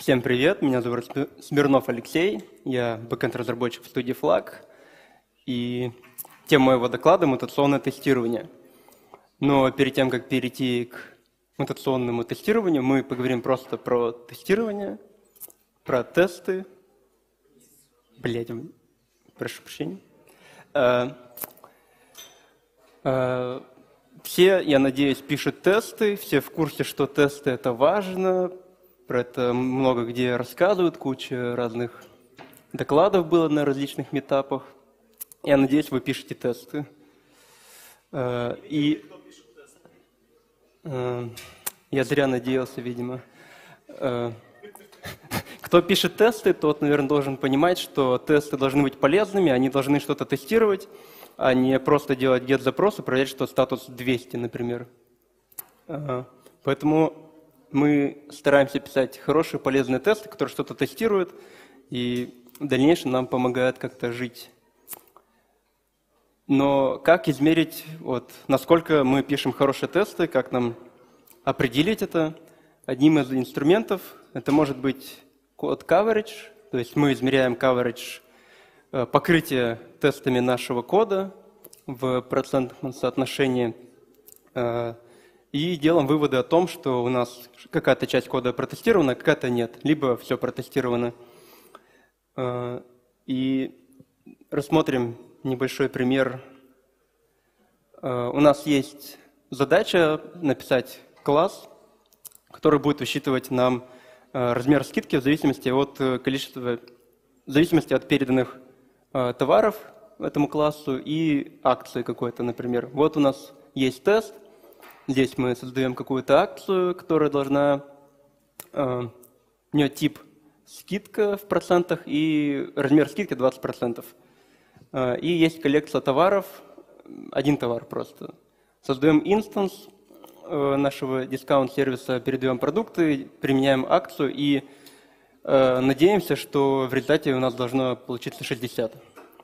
Всем привет, меня зовут Смирнов Алексей, я бэкэнд-разработчик в студии Flag, и тема моего доклада – мутационное тестирование. Но перед тем, как перейти к мутационному тестированию, мы поговорим просто про тестирование, про тесты. Прошу прощения. Все, я надеюсь, пишут тесты, все в курсе, что тесты – это важно. Про это много где рассказывают, куча разных докладов было на различных митапах. Я надеюсь, вы пишете тесты. Я зря надеялся, видимо. Кто пишет тесты, тот, наверное, должен понимать, что тесты должны быть полезными, они должны что-то тестировать, а не просто делать get-запрос и проверять, что статус 200, например. Поэтому мы стараемся писать хорошие, полезные тесты, которые что-то тестируют, и в дальнейшем нам помогают как-то жить. Но как измерить, насколько мы пишем хорошие тесты, как нам определить это? Одним из инструментов это может быть код coverage, то есть мы измеряем coverage, покрытие тестами нашего кода в процентном соотношении, и делаем выводы о том, что у нас какая-то часть кода протестирована, какая-то нет, либо все протестировано. И рассмотрим небольшой пример. У нас есть задача написать класс, который будет высчитывать нам размер скидки в зависимости от количества, в зависимости от переданных товаров этому классу и акции какой-то, например. Вот у нас есть тест. Здесь мы создаем какую-то акцию, которая должна... У нее тип скидка в процентах и размер скидки 20%. И есть коллекция товаров, один товар просто. Создаем инстанс нашего дискаунт-сервиса, передаем продукты, применяем акцию и надеемся, что в результате у нас должно получиться 60.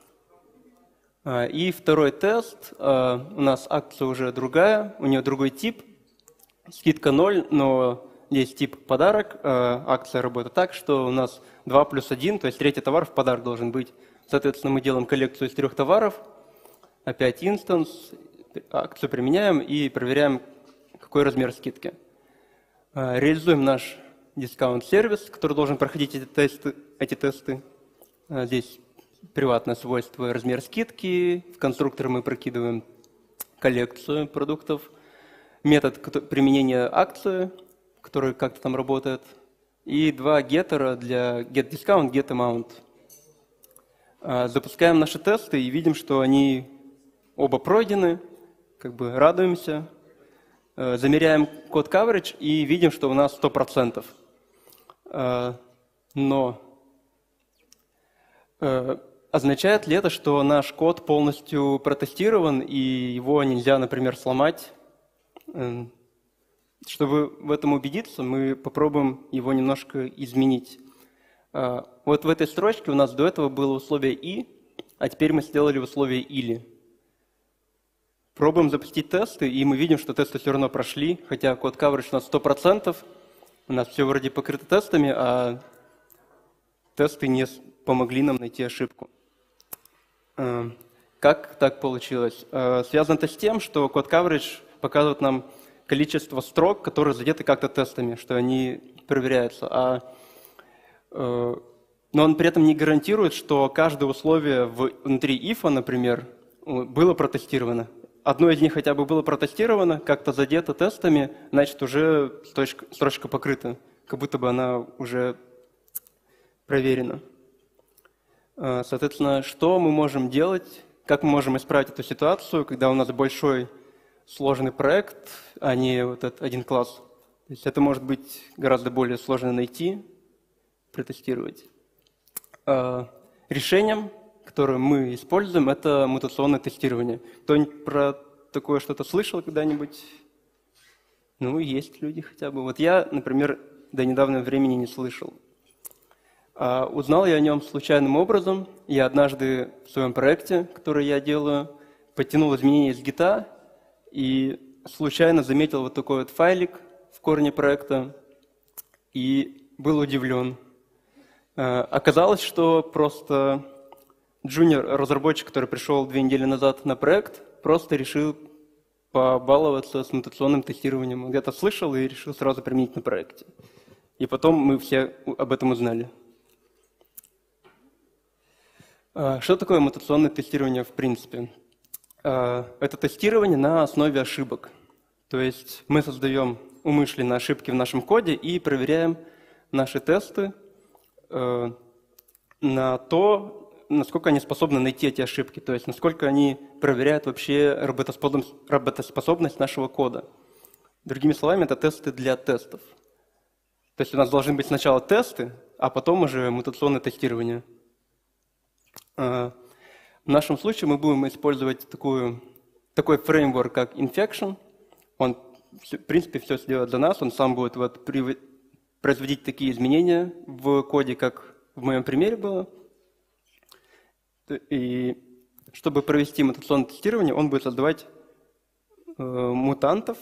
И второй тест, у нас акция уже другая, у нее другой тип, скидка 0, но есть тип подарок, акция работает так, что у нас 2 плюс 1, то есть третий товар в подарок должен быть. Соответственно, мы делаем коллекцию из 3 товаров, опять инстанс, акцию применяем и проверяем, какой размер скидки. Реализуем наш дискаунт-сервис, который должен проходить эти тесты. Здесь приватное свойство размер скидки. В конструктор мы прокидываем коллекцию продуктов. Метод применения акции, который как-то там работает. И 2 геттера для getDiscount, getAmount. Запускаем наши тесты и видим, что они оба пройдены. Радуемся. Замеряем код coverage и видим, что у нас 100%. Но означает ли это, что наш код полностью протестирован и его нельзя, например, сломать? Чтобы в этом убедиться, мы попробуем его немножко изменить. Вот в этой строчке у нас до этого было условие «и», а теперь мы сделали условие «или». Пробуем запустить тесты, и мы видим, что тесты все равно прошли, хотя код coverage у нас 100%, у нас все вроде покрыто тестами, а тесты не помогли нам найти ошибку. Как так получилось? Связано это с тем, что код coverage показывает нам количество строк, которые задеты как-то тестами, что они проверяются. Но он при этом не гарантирует, что каждое условие внутри if, например, было протестировано. Одно из них хотя бы было протестировано, как-то задето тестами, значит, уже строчка покрыта, как будто бы она уже проверена. Соответственно, что мы можем делать, как мы можем исправить эту ситуацию, когда у нас большой сложный проект, а не вот этот один класс. То есть это может быть гораздо более сложно найти, протестировать. Решением, которое мы используем, это мутационное тестирование. Кто-нибудь про такое что-то слышал когда-нибудь? Ну, есть люди хотя бы. Вот я, например, до недавнего времени не слышал. Узнал я о нем случайным образом. Я однажды в своем проекте, который я делаю, подтянул изменения из гита и случайно заметил вот такой вот файлик в корне проекта. И был удивлен. Оказалось, что просто джуниор-разработчик, который пришел 2 недели назад на проект, просто решил побаловаться с мутационным тестированием. Он где-то слышал и решил сразу применить на проекте. И потом мы все об этом узнали. Что такое мутационное тестирование в принципе? Это тестирование на основе ошибок. То есть мы создаем умышленно ошибки в нашем коде и проверяем наши тесты на то, насколько они способны найти эти ошибки, то есть насколько они проверяют вообще работоспособность нашего кода. Другими словами, это тесты для тестов. То есть у нас должны быть сначала тесты, а потом уже мутационное тестирование. В нашем случае мы будем использовать такой фреймворк, как Infection. Он, в принципе, все сделает за нас, он сам будет производить такие изменения в коде, как в моем примере было. И чтобы провести мутационное тестирование, он будет создавать мутантов.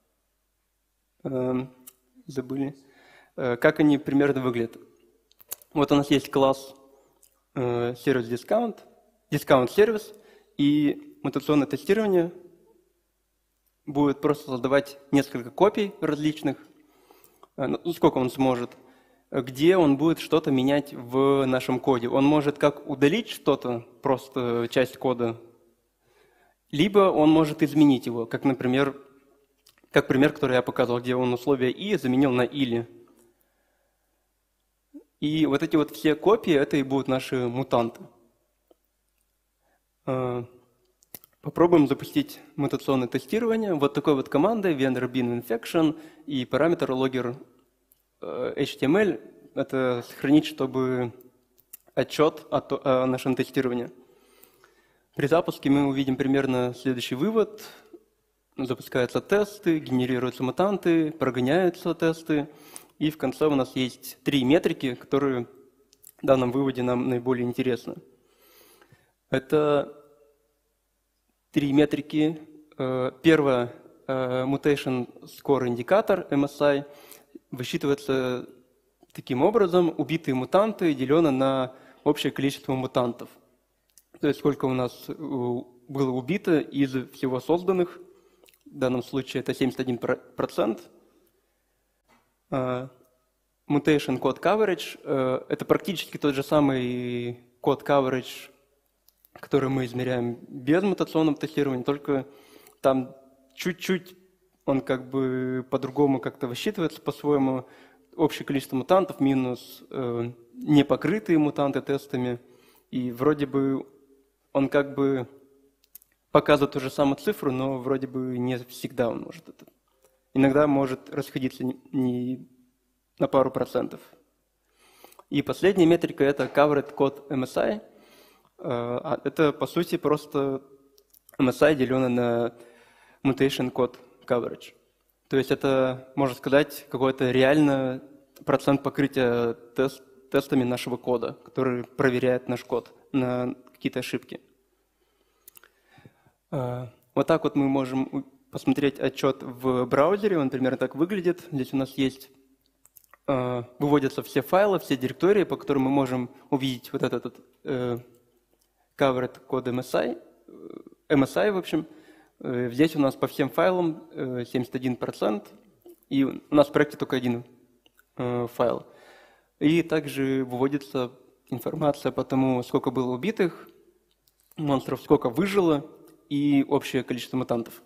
Забыли. Как они примерно выглядят. Вот у нас есть класс сервис discount сервис, и мутационное тестирование будет просто создавать несколько копий различных, сколько он сможет, где он будет что-то менять в нашем коде. Он может как удалить что-то, просто часть кода, либо он может изменить его, как, например, пример, который я показывал, где он условие «и» заменил на «или». И вот эти вот все копии, это и будут наши мутанты. Попробуем запустить мутационное тестирование. Вот такой вот командой vendor bin infection и параметр logger HTML. Это сохранить, чтобы отчет о нашем тестировании. При запуске мы увидим примерно следующий вывод. Запускаются тесты, генерируются мутанты, прогоняются тесты. И в конце у нас есть 3 метрики, которые в данном выводе нам наиболее интересны. Это 3 метрики. Первая Mutation Score индикатор, MSI, высчитывается таким образом: убитые мутанты делено на общее количество мутантов. То есть сколько у нас было убито из всего созданных. В данном случае это 71%. Mutation Code Coverage – это практически тот же самый код coverage, который мы измеряем без мутационного тестирования, только там чуть-чуть он как бы по-другому как-то высчитывается по-своему. Общее количество мутантов минус непокрытые мутанты тестами. И вроде бы он как бы показывает ту же самую цифру, но вроде бы не всегда он может это. Иногда может расходиться не на пару процентов. И последняя метрика – это Covered Code MSI. Это, по сути, просто MSI, деленное на Mutation Code Coverage. То есть это, можно сказать, какой-то реально процент покрытия тестами нашего кода, который проверяет наш код на какие-то ошибки. Вот так вот мы можем посмотреть отчет в браузере. Он примерно так выглядит. Здесь у нас есть, выводятся все файлы, все директории, по которым мы можем увидеть вот этот covered code MSI, в общем. Здесь у нас по всем файлам 71%, и у нас в проекте только один файл. И также выводится информация по тому, сколько было убитых монстров, сколько выжило и общее количество мутантов.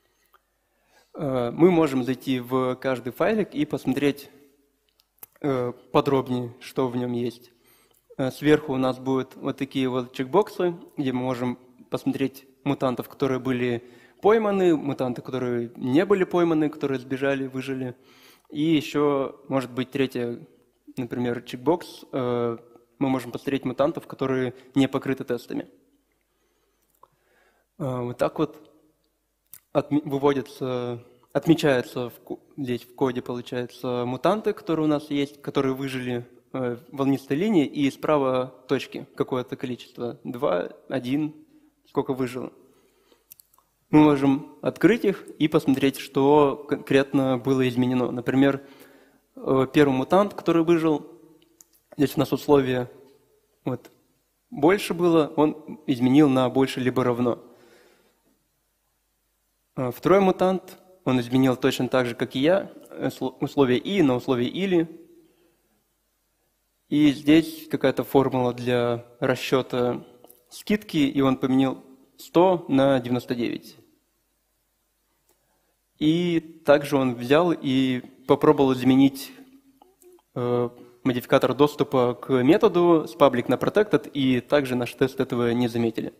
Мы можем зайти в каждый файлик и посмотреть подробнее, что в нем есть. Сверху у нас будут вот такие вот чекбоксы, где мы можем посмотреть мутантов, которые были пойманы, мутанты, которые не были пойманы, которые сбежали, выжили. И еще может быть третья, например, чекбокс. Мы можем посмотреть мутантов, которые не покрыты тестами. Вот так вот отмечаются здесь в коде, получается, мутанты, которые у нас есть, которые выжили в волнистой линии, и справа точки какое-то количество, 2, 1, сколько выжило. Мы можем открыть их и посмотреть, что конкретно было изменено. Например, первый мутант, который выжил. Здесь у нас условие вот, больше было, он изменил на больше либо равно. Второй мутант, он изменил точно так же, как и я, условие «и» на условие «или». И здесь какая-то формула для расчета скидки, и он поменял 100 на 99. И также он взял и попробовал изменить модификатор доступа к методу с public на protected, и также наш тест этого не заметили.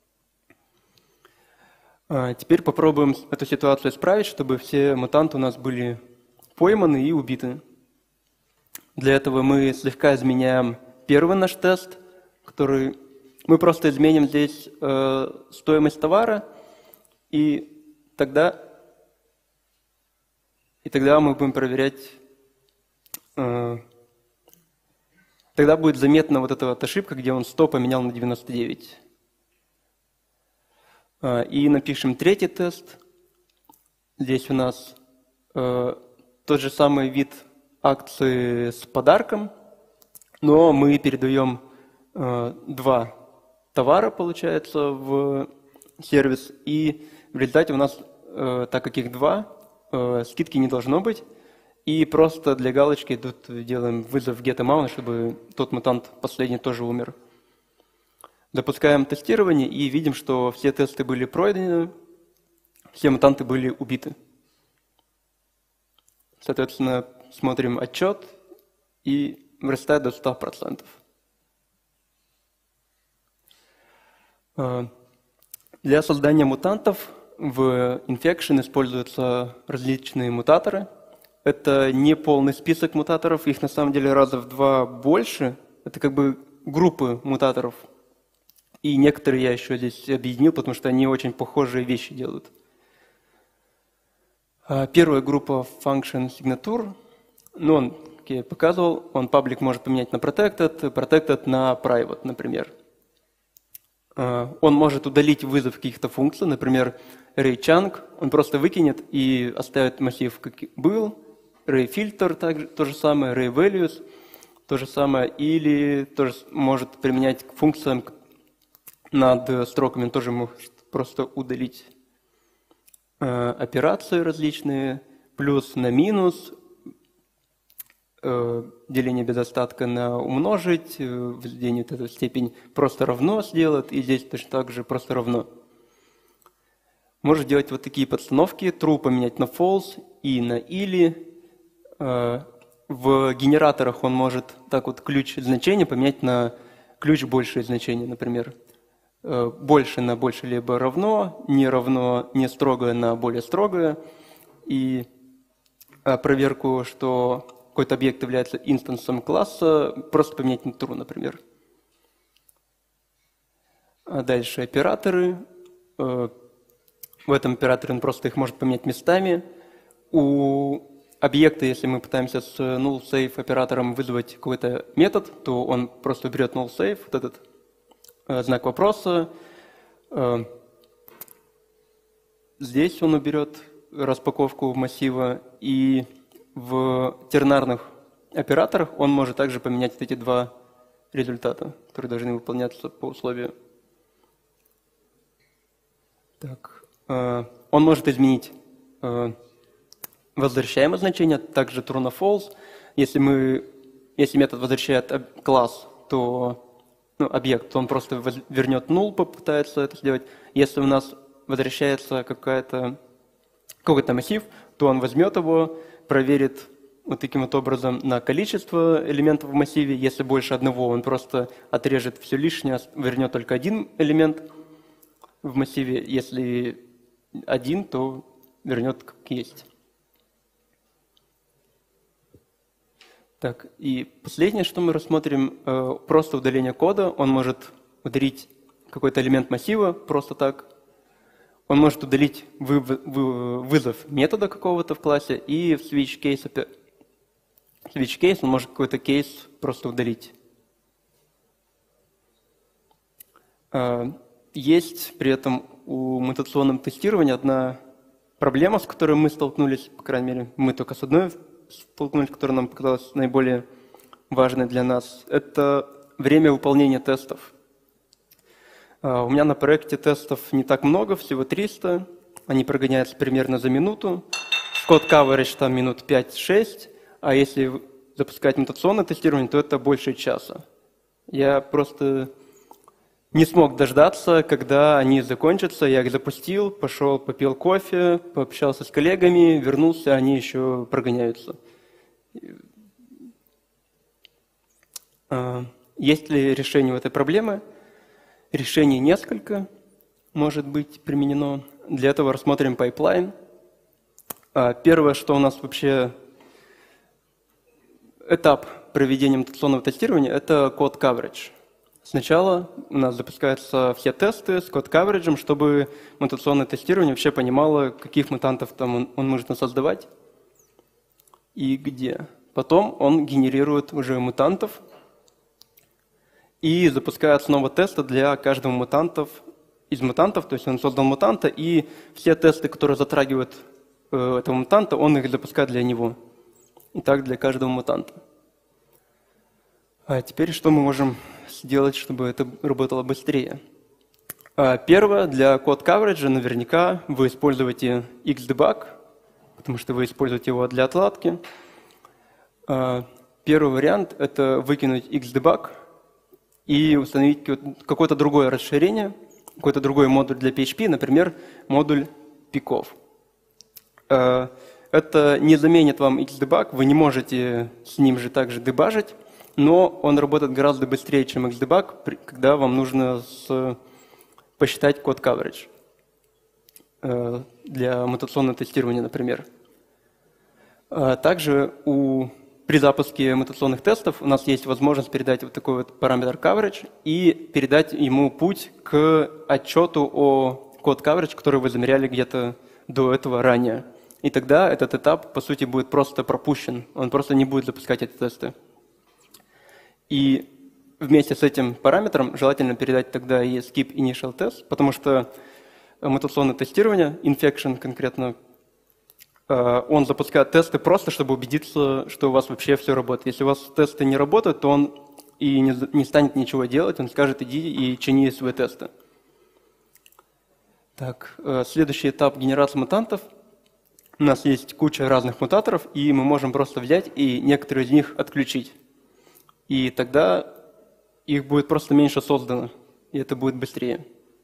Теперь попробуем эту ситуацию исправить, чтобы все мутанты у нас были пойманы и убиты. Для этого мы слегка изменяем первый наш тест, который мы просто изменим здесь стоимость товара, и тогда мы будем проверять, тогда будет заметна вот эта вот ошибка, где он 100 поменял на 99. И напишем третий тест. Здесь у нас тот же самый вид акции с подарком, но мы передаем два товара, получается, в сервис, и в результате у нас, так как их два, скидки не должно быть, и просто для галочки тут делаем вызов getAmount, чтобы тот мутант последний тоже умер. Запускаем тестирование и видим, что все тесты были пройдены, все мутанты были убиты. Соответственно, смотрим отчет и вырастает до 100%. Для создания мутантов в Infection используются различные мутаторы. Это не полный список мутаторов, их на самом деле раза в 2 больше. Это как бы группы мутаторов. И некоторые я еще здесь объединил, потому что они очень похожие вещи делают. Первая группа function signature. Он, как я показывал, он public может поменять на protected, protected на private, например. Он может удалить вызов каких-то функций, например, array_chunk, он просто выкинет и оставит массив, как был, array_filter также то же самое, array_values то же самое, или тоже может применять к функциям над строками, он тоже может просто удалить операции различные, плюс на минус, деление без остатка на умножить, введение вот эту степень просто равно сделает, и здесь точно так же просто равно. Может делать вот такие подстановки, true поменять на false и на или. В генераторах он может так вот ключ значения поменять на ключ большее значение, например. Больше на больше либо равно, не строгое на более строгое. И проверку, что какой-то объект является инстансом класса, просто поменять на true, например. А дальше операторы. В этом операторе он просто их может поменять местами. У объекта, если мы пытаемся с nullSafe оператором вызвать какой-то метод, то он просто берет nullSafe, вот этот знак вопроса. Здесь он уберет распаковку массива, и в тернарных операторах он может также поменять вот эти два результата, которые должны выполняться по условию. Так, он может изменить возвращаемое значение, также true на false. Если метод возвращает класс, то объект, то он просто вернет null, попытается это сделать. Если у нас возвращается какой-то массив, то он возьмет его, проверит вот таким вот образом на количество элементов в массиве. Если больше одного, он просто отрежет все лишнее, вернет только один элемент в массиве. Если один, то вернет как есть. Так, и последнее, что мы рассмотрим, просто удаление кода. Он может удалить какой-то элемент массива просто так. Он может удалить вызов метода какого-то в классе, и в switch case он может какой-то кейс просто удалить. Есть при этом у мутационного тестирования одна проблема, с которой мы столкнулись, по крайней мере, мы только с одной столкнулись, которая нам показалась наиболее важной для нас. Это время выполнения тестов. У меня на проекте тестов не так много, всего 300. Они прогоняются примерно за минуту. Код coverage там минут 5-6, а если запускать мутационное тестирование, то это больше часа. Я просто не смог дождаться, когда они закончатся. Я их запустил, пошел, попил кофе, пообщался с коллегами, вернулся, они еще прогоняются. Есть ли решение у этой проблемы? Решений несколько может быть применено. Для этого рассмотрим пайплайн. Первое, что у нас вообще этап проведения мутационного тестирования, это код coverage. Сначала у нас запускаются все тесты с код coverage, чтобы мутационное тестирование вообще понимало, каких мутантов там он может создавать и где. Потом он генерирует уже мутантов и запускает снова тесты для каждого из мутантов, то есть он создал мутанта, и все тесты, которые затрагивают этого мутанта, он их запускает для него. И так для каждого мутанта. А теперь что мы можем сделать, чтобы это работало быстрее? Первое, для код coverage наверняка вы используете Xdebug, потому что вы используете его для отладки. Первый вариант – это выкинуть Xdebug и установить какое-то другое расширение, какой-то другой модуль для PHP, например, модуль пиков. Это не заменит вам Xdebug, вы не можете с ним же также дебажить, но он работает гораздо быстрее, чем Xdebug, когда вам нужно посчитать код coverage для мутационного тестирования, например. Также при запуске мутационных тестов у нас есть возможность передать вот такой вот параметр coverage и передать ему путь к отчету о код coverage, который вы замеряли где-то до этого ранее. И тогда этот этап, по сути, будет просто пропущен. Он просто не будет запускать эти тесты. И вместе с этим параметром желательно передать тогда и skip initial test, потому что мутационное тестирование, infection конкретно, он запускает тесты просто, чтобы убедиться, что у вас вообще все работает. Если у вас тесты не работают, то он и не станет ничего делать, он скажет, иди и чини свои тесты. Так, следующий этап генерации мутантов. У нас есть куча разных мутаторов, и мы можем просто взять и некоторые из них отключить. И тогда их будет просто меньше создано, и это будет быстрее.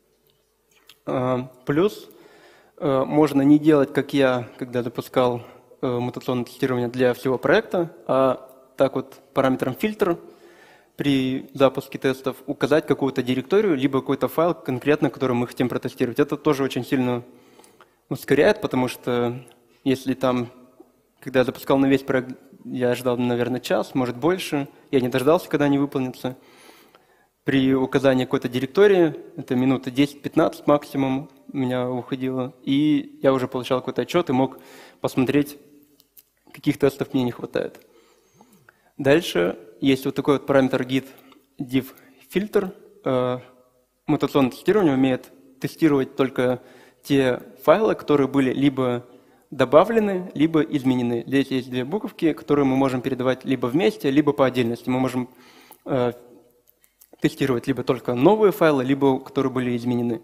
Плюс можно не делать, как я, когда запускал мутационное тестирование для всего проекта, а так вот параметром фильтр при запуске тестов указать какую-то директорию, либо какой-то файл конкретно, который мы хотим протестировать. Это тоже очень сильно ускоряет, потому что если там, когда я запускал на весь проект, я ждал, наверное, час, может больше, я не дождался, когда они выполнятся. При указании какой-то директории, это минуты 10-15 максимум у меня уходило, и я уже получал какой-то отчет и мог посмотреть, каких тестов мне не хватает. Дальше есть вот такой вот параметр git div filter. Мутационное тестирование умеет тестировать только те файлы, которые были либо добавлены, либо изменены. Здесь есть две буковки, которые мы можем передавать либо вместе, либо по отдельности. Мы можем тестировать либо только новые файлы, либо которые были изменены.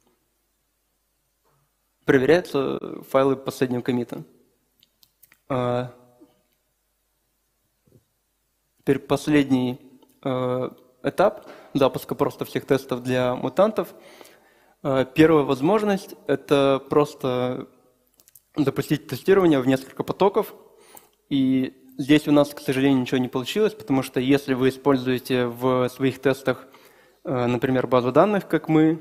Проверяются файлы последнего коммита. Теперь последний этап запуска просто всех тестов для мутантов. Первая возможность – это просто запустить тестирование в несколько потоков. И здесь у нас, к сожалению, ничего не получилось, потому что если вы используете в своих тестах, например, базу данных, как мы,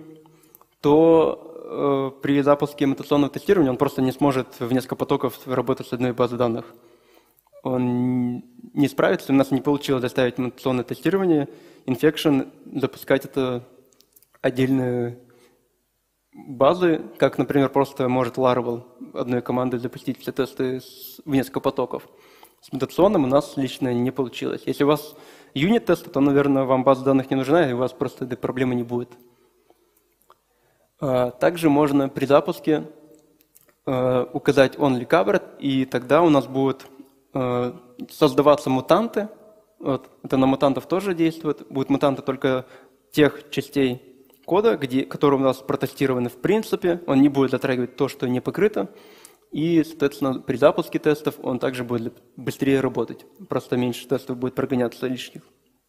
то при запуске мутационного тестирования он просто не сможет в несколько потоков работать с одной базой данных. Он не справится, у нас не получилось заставить мутационное тестирование, infection, запускать это отдельные базы, как, например, просто может Laravel одной командой запустить все тесты в несколько потоков. С мутационным у нас лично не получилось. Если у вас юнит-тесты, то, наверное, вам база данных не нужна, и у вас просто этой проблемы не будет. Также можно при запуске указать only covered, и тогда у нас будет создаваться мутанты. Вот, это на мутантов тоже действует. Будут мутанты только тех частей кода, которые у нас протестированы в принципе. Он не будет затрагивать то, что не покрыто. И, соответственно, при запуске тестов он также будет быстрее работать. Просто меньше тестов будет прогоняться лишних.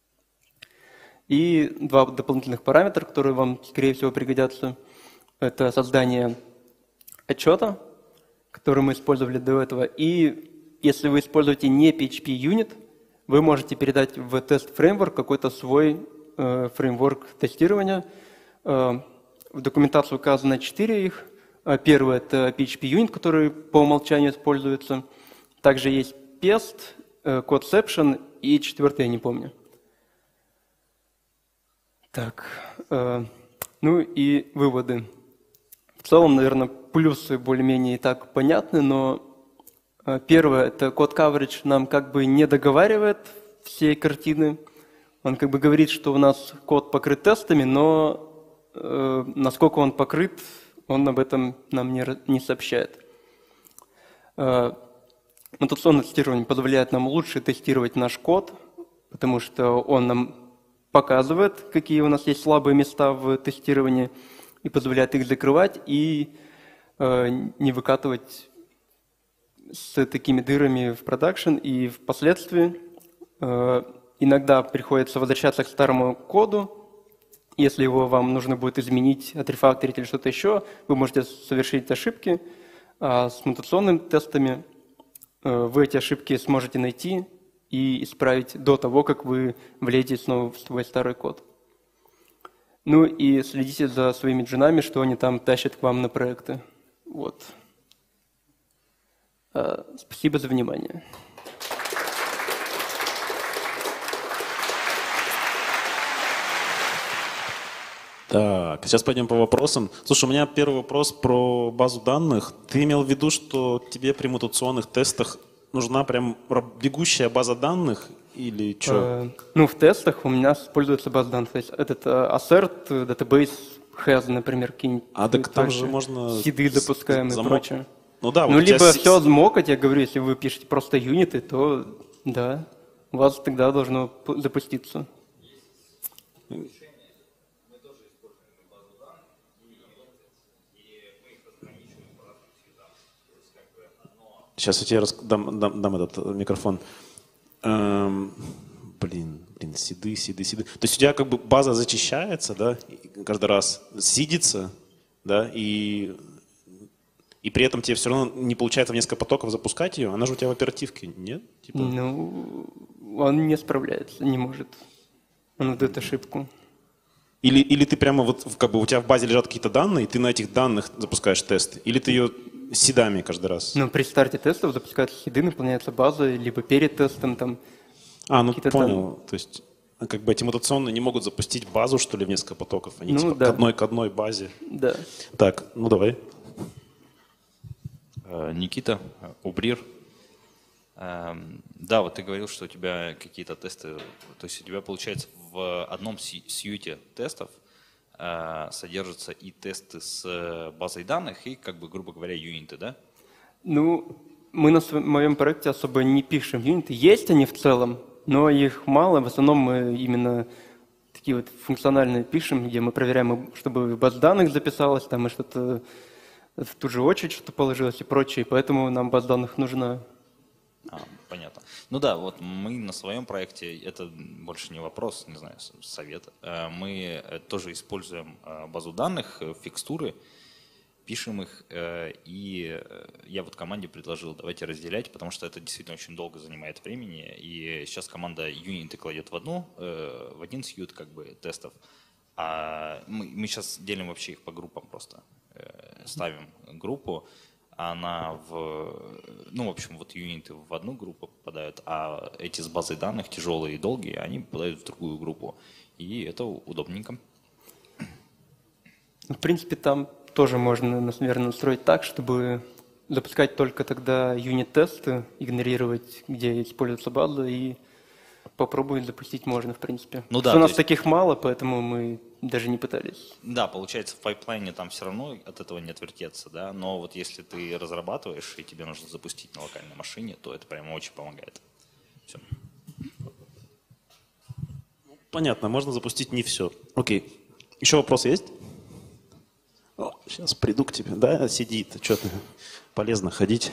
И два дополнительных параметра, которые вам, скорее всего, пригодятся. Это создание отчета, который мы использовали до этого. И если вы используете не PHP Unit, вы можете передать в тест-фреймворк какой-то свой фреймворк тестирования. В документации указано 4 их. Первый – это PHP Unit, который по умолчанию используется. Также есть Pest, Codeception и четвертый я не помню. Так, ну и выводы. В целом, наверное, плюсы более-менее и так понятны, но первое – это код coverage нам как бы не договаривает все картины. Он как бы говорит, что у нас код покрыт тестами, но насколько он покрыт, он об этом нам не сообщает. Мутационное тестирование позволяет нам лучше тестировать наш код, потому что он нам показывает, какие у нас есть слабые места в тестировании, и позволяет их закрывать и не выкатывать с такими дырами в продакшн. И впоследствии иногда приходится возвращаться к старому коду. Если его вам нужно будет изменить, отрефакторить или что-то еще, вы можете совершить ошибки. А с мутационными тестами вы эти ошибки сможете найти и исправить до того, как вы влезете снова в свой старый код. Ну и следите за своими джунами, что они там тащат к вам на проекты. Вот. Спасибо за внимание. Так, сейчас пойдем по вопросам. Слушай, у меня первый вопрос про базу данных. Ты имел в виду, что тебе при мутационных тестах нужна прям бегущая база данных или что? Ну, в тестах у меня используется база данных. То есть этот assert, database, has, например, какие-нибудь так там же можно сиды допускаем и прочее. Ну да, ну, либо все замокать, я говорю, если вы пишете просто юниты, то да, у вас тогда должно запуститься. Сейчас я тебе дам этот микрофон. Блин, сиды. То есть у тебя как бы база зачищается, да, каждый раз сидится, да, и при этом тебе все равно не получается в несколько потоков запускать ее. Она же у тебя в оперативке, нет? Типа... Ну, он не справляется, не может. Он выдает ошибку. Или ты прямо вот как бы у тебя в базе лежат какие-то данные, и ты на этих данных запускаешь тест, или ты ее сидами каждый раз? Ну, при старте тестов запускаются сиды, наполняется база, либо перед тестом там. Ну понял. То есть как бы эти мутационные не могут запустить базу, что ли, в несколько потоков? Они типа да. к одной базе. Да. Так, ну давай. Никита, Убрир. Да, вот ты говорил, что у тебя какие-то тесты, то есть у тебя получается в одном сьюте тестов содержатся и тесты с базой данных, и, как бы, грубо говоря, юниты, да? Ну, мы на моем проекте особо не пишем юниты. Есть они в целом, но их мало. В основном мы именно такие вот функциональные пишем, где мы проверяем, чтобы в базу данных записалось, там и что-то в ту же очередь что-то положилось и прочее. Поэтому нам база данных нужна. Понятно. Ну да, вот мы на своем проекте, это больше не вопрос, не знаю, совет. Мы тоже используем базу данных, фикстуры, пишем их, и я вот команде предложил, давайте разделять, потому что это действительно очень долго занимает времени, и сейчас команда юниты кладет в один сьют как бы тестов, а мы сейчас делим вообще их по группам просто, ставим группу, она в общем, вот юниты в одну группу попадают, а эти с базой данных, тяжелые и долгие, они попадают в другую группу. И это удобненько. В принципе, там тоже можно, наверное, настроить так, чтобы запускать только тогда юнит-тесты, игнорировать, где используется база, и попробовать запустить можно, в принципе. Ну да, у нас то есть- таких мало, поэтому мы даже не пытались. Да, получается, в пайплайне там все равно от этого не отвертеться, да, но вот если ты разрабатываешь и тебе нужно запустить на локальной машине, то это прямо очень помогает. Всё. Понятно, можно запустить не все. Окей. Еще вопросы есть? Сейчас приду к тебе. Да, сидит. Что ты? Полезно ходить.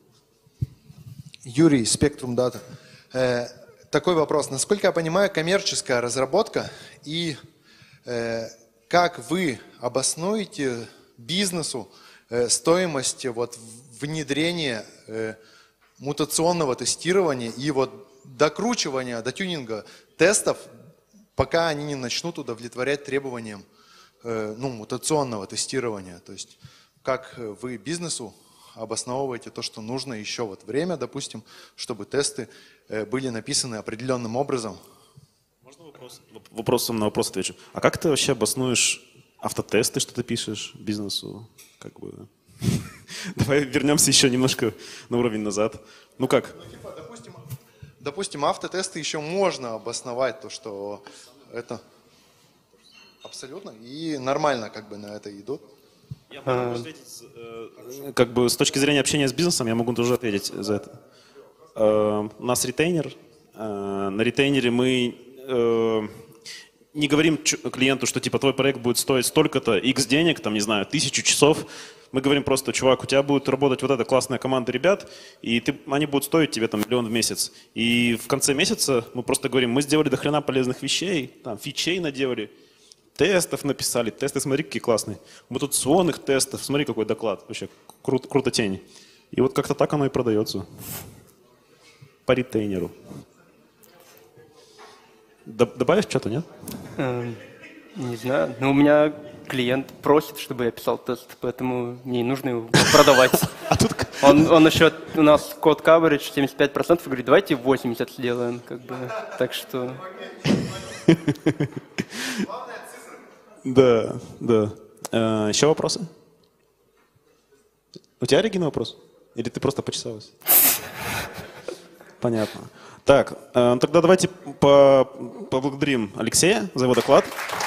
Юрий, Spectrum Data. Такой вопрос. Насколько я понимаю, коммерческая разработка и как вы обоснуете бизнесу стоимость вот внедрения мутационного тестирования и вот докручивания, дотюнинга тестов, пока они не начнут удовлетворять требованиям мутационного тестирования. То есть как вы бизнесу обосновываете то, что нужно еще вот время, допустим, чтобы тесты были написаны определенным образом. Можно вопрос? Вопросом на вопрос отвечу. А как ты вообще обоснуешь автотесты, что ты пишешь бизнесу? Как бы... Давай вернемся еще немножко на уровень назад. Ну как? Допустим, автотесты еще можно обосновать, то, что это абсолютно и нормально как бы на это идут. Я могу ответить, как бы с точки зрения общения с бизнесом, я могу тоже ответить за это. У нас ретейнер. На ретейнере мы не говорим клиенту, что типа твой проект будет стоить столько-то, X денег, там, не знаю, 1000 часов. Мы говорим просто, чувак, у тебя будет работать вот эта классная команда ребят, и они будут стоить тебе там 1 миллион в месяц. И в конце месяца мы просто говорим, мы сделали до хрена полезных вещей, там, фичей наделали, тестов написали, тесты, смотри, какие классные. Мутационных тестов, смотри, какой доклад. Вообще круто тень. И вот как-то так оно и продается. По ретейнеру. Добавишь что-то, нет? Не знаю. Но у меня клиент просит, чтобы я писал тест, поэтому мне не нужно его продавать. Он еще, у нас код coverage 75%, говорит, давайте 80 сделаем. Как бы. Так что... Да. Еще вопросы? У тебя, Регина, вопрос? Или ты просто почесалась? Понятно. Так, тогда давайте поблагодарим Алексея за его доклад.